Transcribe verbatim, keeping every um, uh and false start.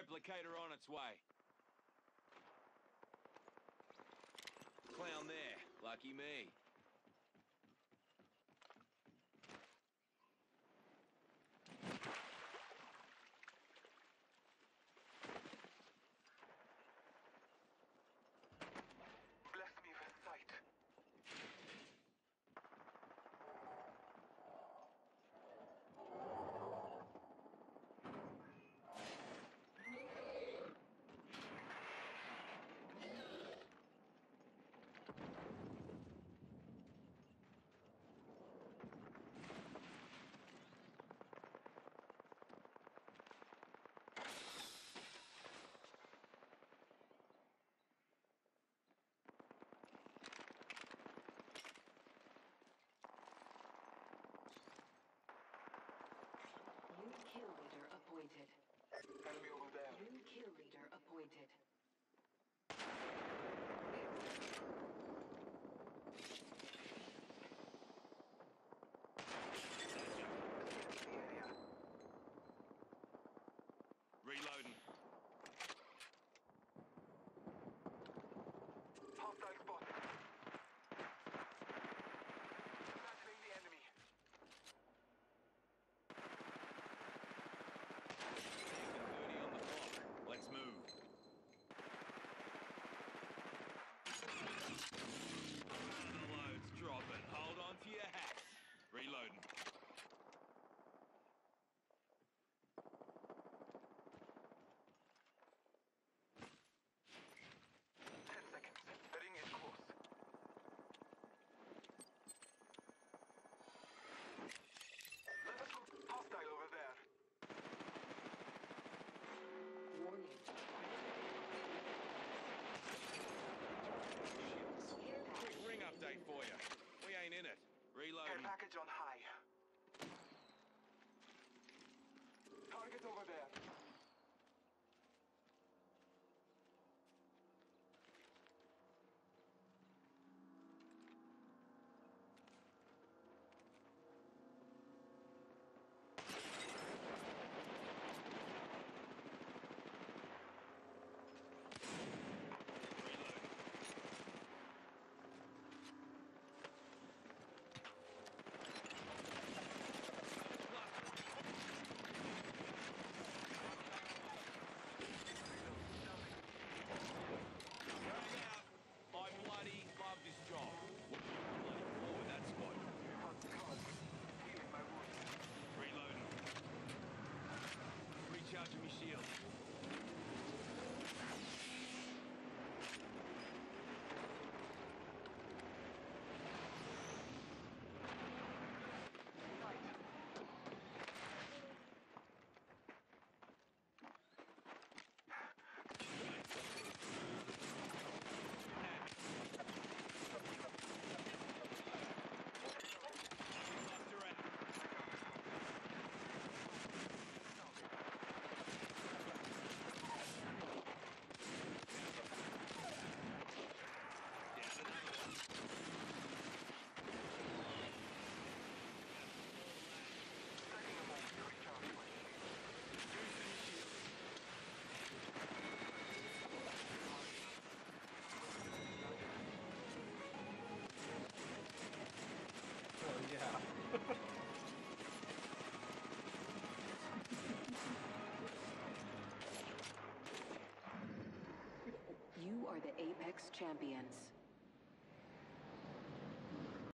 Replicator on its way. Clown there. Lucky me. Bless me with sight. New kill leader appointed. Enemy over there. New kill leader appointed. Reloading. Hostile spotted. Battling the enemy. thirty on the clock. Let's move. The load's dropping. Hold on to your hats. Reloading. Ten seconds. The ring is close. Let us go. Hostile over there. Warning. Quick ring update for you. We ain't in it. Care Reloading. package on high. Target over there. I bloody love this job. What you bloody for with that squad? Healing my wounds. Reloading. Recharging my shield. Oh yeah. You are the Apex champions.